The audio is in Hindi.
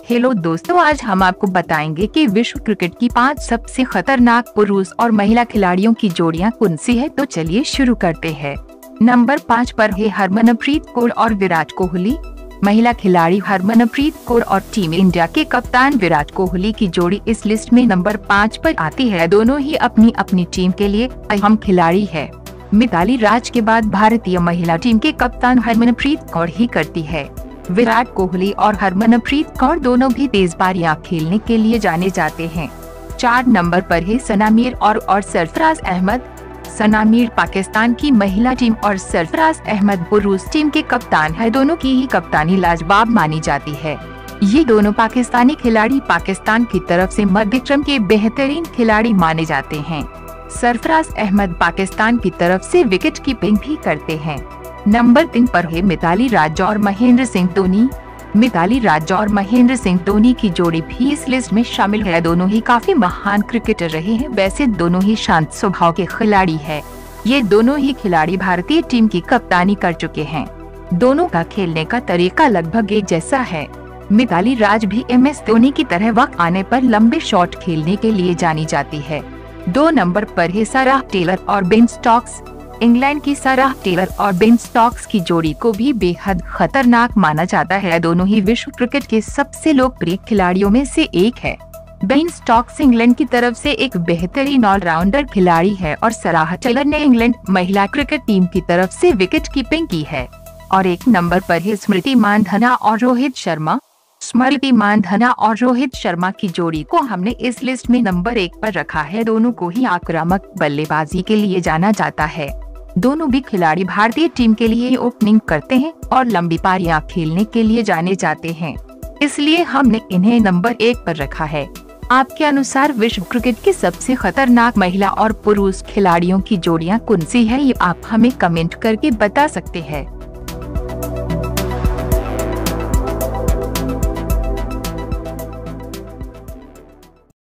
हेलो दोस्तों, आज हम आपको बताएंगे कि विश्व क्रिकेट की 5 सबसे खतरनाक पुरुष और महिला खिलाड़ियों की जोड़ियां कौन सी है। तो चलिए शुरू करते हैं। नंबर 5 पर है हरमनप्रीत कौर और विराट कोहली। महिला खिलाड़ी हरमनप्रीत कौर और टीम इंडिया के कप्तान विराट कोहली की जोड़ी इस लिस्ट में नंबर 5 पर आती है। दोनों ही अपनी अपनी टीम के लिए अहम खिलाड़ी है। मिताली राज के बाद भारतीय महिला टीम के कप्तान हरमनप्रीत कौर ही करती है। विराट कोहली और हरमनप्रीत कौर दोनों भी तेज पारियां खेलने के लिए जाने जाते हैं। 4 नंबर पर है सना मीर और सरफराज अहमद। सना मीर पाकिस्तान की महिला टीम और सरफराज अहमद पुरुष टीम के कप्तान है। दोनों की ही कप्तानी लाजवाब मानी जाती है। ये दोनों पाकिस्तानी खिलाड़ी पाकिस्तान की तरफ से मध्यक्रम के बेहतरीन खिलाड़ी माने जाते हैं। सरफराज अहमद पाकिस्तान की तरफ से विकेट कीपिंग भी करते हैं। नंबर 3 पर है मिताली राज और महेंद्र सिंह धोनी। मिताली राज और महेंद्र सिंह धोनी की जोड़ी भी इस लिस्ट में शामिल है। दोनों ही काफी महान क्रिकेटर रहे हैं। वैसे दोनों ही शांत स्वभाव के खिलाड़ी हैं। ये दोनों ही खिलाड़ी भारतीय टीम की कप्तानी कर चुके हैं। दोनों का खेलने का तरीका लगभग एक जैसा है। मिताली राज भी MS धोनी की तरह वक्त आने पर लंबे शॉट खेलने के लिए जानी जाती है। 2 नंबर पर है साराह टेलर और बेन स्टोक्स। इंग्लैंड की साराह टेलर और बेन स्टोक्स की जोड़ी को भी बेहद खतरनाक माना जाता है। दोनों ही विश्व क्रिकेट के सबसे लोकप्रिय खिलाड़ियों में से एक है। बेन स्टोक्स इंग्लैंड की तरफ से एक बेहतरीन ऑलराउंडर खिलाड़ी है और साराह टेलर ने इंग्लैंड महिला क्रिकेट टीम की तरफ से विकेट कीपिंग की है। और 1 नंबर पर है स्मृति मानधना और रोहित शर्मा। स्मृति मानधना और रोहित शर्मा की जोड़ी को हमने इस लिस्ट में नंबर 1 पर रखा है। दोनों को ही आक्रामक बल्लेबाजी के लिए जाना जाता है। दोनों भी खिलाड़ी भारतीय टीम के लिए ओपनिंग करते हैं और लंबी पारियां खेलने के लिए जाने जाते हैं, इसलिए हमने इन्हें नंबर 1 पर रखा है। आपके अनुसार विश्व क्रिकेट के सबसे खतरनाक महिला और पुरुष खिलाड़ियों की जोड़ियां कौन सी है, ये आप हमें कमेंट करके बता सकते हैं।